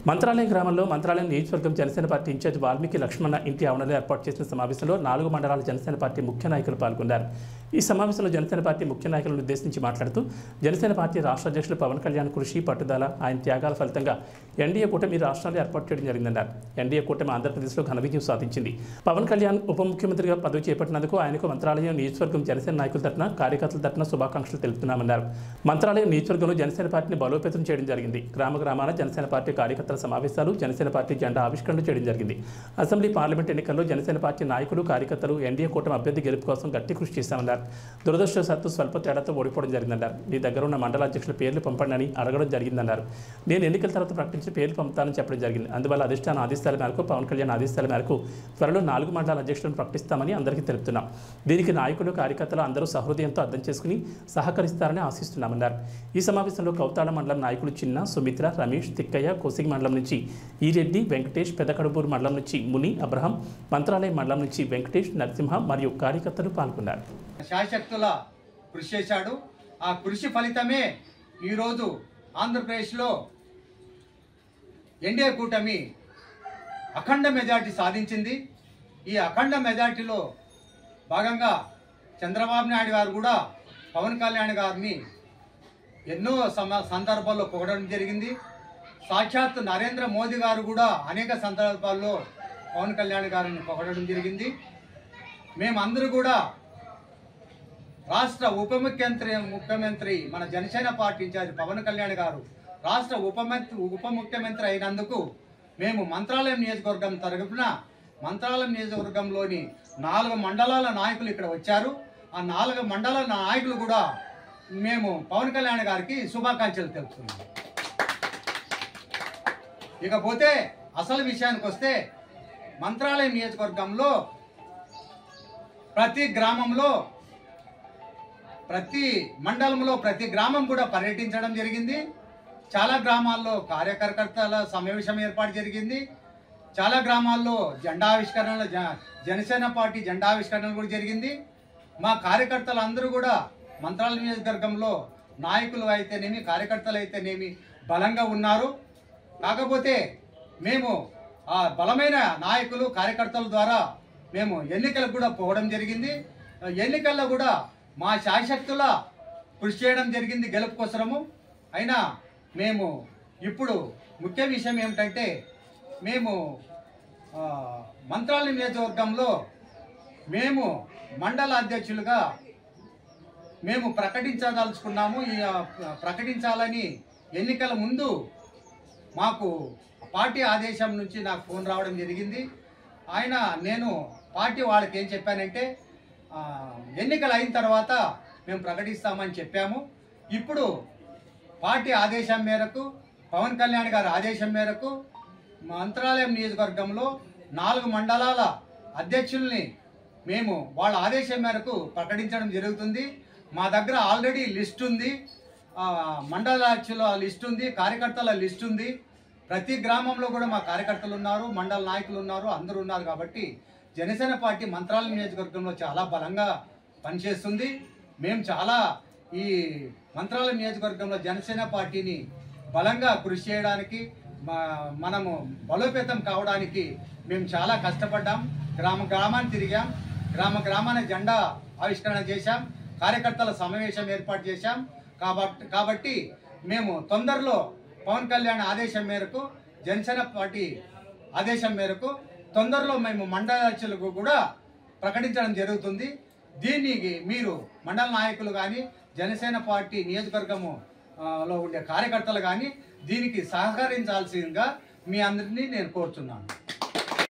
మంత్రాలయం గ్రామంలో మంత్రాలయం నియోజకవర్గం Janasena party incharge Valmiki Lakshmana ఇంటి ఆవరణలో ఏర్పాటు చేసిన సమావేశంలో 4 మండలాల జనసేన పార్టీ ముఖ్య నాయకులు పాల్గొన్నారు. ఈ సమావేశంలో జనసేన పార్టీ ముఖ్య నాయకులను ఉద్దేశించి మాట్లాడుతూ జనసేన పార్టీ రాష్ట్ర అధ్యక్షులు పవన్ కళ్యాణ్ కృషి పట్టుదల ఆయన త్యాగాల ఫలితంగా ఎన్డీఏ కూటమి రాష్ట్రాన్ని ఏర్పాటు చేయడం జరిగిందన్నారు. ఎన్డీఏ కూటమి ఆంధ్రప్రదేశ్లో ఘన విజయం సాధించింది. పవన్ కళ్యాణ్ ఉప ముఖ్యమంత్రిగా పదవి చేపట్టినందుకు ఆయనకు మంత్రాలయం నియోజకవర్గం జనసేన నాయకుల తరఫున కార్యకర్తల తరఫున శుభాకాంక్షలు తెలుపుతున్నామన్నారు. మంత్రాలయం నియోజకవర్గంలో జనసేన పార్టీని బలోపేతం చేయడం జరిగింది. గ్రామాన జనసేన పార్టీ కార్యకర్తల సమావేశాలు, జనసేన పార్టీ జెండా ఆవిష్కరణ చేయడం జరిగింది. అసెంబ్లీ పార్లమెంట్ ఎన్నికల్లో జనసేన పార్టీ నాయకులు కార్యకర్తలు ఎన్డీఏ కూటమి అభ్యర్థి గెలుపు కోసం గట్టి కృషి చేశామన్నారు. దురదృష్టవశాత్తు స్వల్ప తేడాతో ఓడిపోవడం జరిగిందన్నారు. మీ దగ్గర ఉన్న మండల అధ్యక్షుల పేర్లు పంపండి అని అడగడం జరిగిందన్నారు. నేను ఎన్నికల తర్వాత ప్రకటించిన పేర్లు పంపుతానని చెప్పడం జరిగింది. అందువల్ల అధిష్టాన ఆదేశాల మేరకు పవన్ కళ్యాణ్ ఆదేశాల మేరకు త్వరలో 4 మండల అధ్యక్షులను ప్రకటిస్తామని అందరికీ తెలుపుతున్నాం. దీనికి నాయకులు కార్యకర్తలు అందరూ సహృదయంతో అర్థం చేసుకుని సహకరిస్తారని ఆశిస్తున్నామన్నారు. ఈ సమావేశంలో కౌతాళ మండలం నాయకులు చిన్న, సుమిత్ర, రమేష్, తిక్కయ్య, కోసిగి మండలం నుంచి ఈరెడ్డి, వెంకటేష్, పెదకడుపూరు మండలం నుంచి ముని, అబ్రహం, మంత్రాలయం మండలం నుంచి వెంకటేష్, నరసింహ మరియు కార్యకర్తలు పాల్గొన్నారు. శాయశక్తుల కృషి చేశాడు. ఆ కృషి ఫలితమే ఈరోజు ఆంధ్రప్రదేశ్లో ఎన్డీఏ కూటమి అఖండ మెజార్టీ సాధించింది. ఈ అఖండ మెజార్టీలో భాగంగా చంద్రబాబు నాయుడు గారు కూడా పవన్ కళ్యాణ్ గారిని ఎన్నో సందర్భాల్లో పొగడడం జరిగింది. సాక్షాత్ నరేంద్ర మోదీ గారు కూడా అనేక సందర్భాల్లో పవన్ కళ్యాణ్ గారిని పొగడడం జరిగింది. మేమందరూ కూడా రాష్ట్ర ముఖ్యమంత్రి మన జనసేన పార్టీ ఇన్ఛార్జ్ పవన్ కళ్యాణ్ గారు రాష్ట్ర ఉప ముఖ్యమంత్రి అయినందుకు మేము మంత్రాలయం నియోజకవర్గం తరపున మంత్రాలయం నియోజకవర్గంలోని 4 మండలాల నాయకులు ఇక్కడ వచ్చారు. ఆ 4 మండలాల నాయకులు కూడా మేము పవన్ కళ్యాణ్ గారికి శుభాకాంక్షలు తెలుపుతున్నాం. ఇకపోతే అసలు విషయానికి వస్తే మంత్రాలయం నియోజకవర్గంలో ప్రతి గ్రామంలో, ప్రతి మండలంలో, ప్రతి గ్రామం కూడా పర్యటించడం జరిగింది. చాలా గ్రామాల్లో కార్యకర్తల సమావేశం ఏర్పాటు జరిగింది. చాలా గ్రామాల్లో జెండావిష్కరణ, జనసేన పార్టీ జెండావిష్కరణ కూడా జరిగింది. మా కార్యకర్తలు అందరూ కూడా మంత్రాలయం నియోజకవర్గంలో నాయకులు అయితేనేమి, కార్యకర్తలు అయితేనేమి బలంగా ఉన్నారు. కాకపోతే మేము ఆ బలమైన నాయకులు, కార్యకర్తల ద్వారా మేము ఎన్నికలకు కూడా పోవడం జరిగింది. ఎన్నికల్లో కూడా మా శాయశక్తుల కృషి చేయడం జరిగింది గెలుపు కోసము. అయినా మేము ఇప్పుడు ముఖ్య విషయం ఏమిటంటే మేము మంత్రాలయం నియోజకవర్గంలో మేము మండల అధ్యక్షులుగా మేము ప్రకటించదలుచుకున్నాము. ప్రకటించాలని ఎన్నికల ముందు మాకు పార్టీ ఆదేశం నుంచి నాకు ఫోన్ రావడం జరిగింది. నేను పార్టీ వాళ్ళకి ఏం చెప్పానంటే ఎన్నికలు అయిన తర్వాత మేము ప్రకటిస్తామని చెప్పాము. ఇప్పుడు పార్టీ ఆదేశం మేరకు, పవన్ కళ్యాణ్ గారి ఆదేశం మేరకు మంత్రాలయం నియోజకవర్గంలో 4 మండలాల అధ్యక్షుల్ని మేము వాళ్ళ ఆదేశం మేరకు ప్రకటించడం జరుగుతుంది. మా దగ్గర ఆల్రెడీ లిస్ట్ ఉంది, మండల అధ్యక్షుల లిస్ట్ ఉంది, కార్యకర్తల లిస్ట్ ఉంది. ప్రతి గ్రామంలో కూడా మా కార్యకర్తలు ఉన్నారు, మండల నాయకులు ఉన్నారు, అందరూ ఉన్నారు. కాబట్టి జనసేన పార్టీ మంత్రాలయం నియోజకవర్గంలో చాలా బలంగా పనిచేస్తుంది. మేము చాలా ఈ మంత్రాలయం నియోజకవర్గంలో జనసేన పార్టీని బలంగా కృషి చేయడానికి, మనము బలోపేతం కావడానికి మేము చాలా కష్టపడ్డాం. గ్రామాన్ని తిరిగాం, గ్రామాన్ని జెండా ఆవిష్కరణ చేశాం, కార్యకర్తల సమావేశం ఏర్పాటు చేశాం. కాబట్టి మేము తొందరలో పవన్ కళ్యాణ్ ఆదేశం మేరకు, జనసేన పార్టీ ఆదేశం మేరకు తొందరలో మేము మండలాధ్యక్షులకు కూడా ప్రకటించడం జరుగుతుంది. దీనికి మీరు మండల నాయకులు కానీ, జనసేన పార్టీ నియోజకవర్గములో ఉండే కార్యకర్తలు కానీ దీనికి సహకరించాల్సిందిగా మీ అందరినీ నేను కోరుతున్నాను.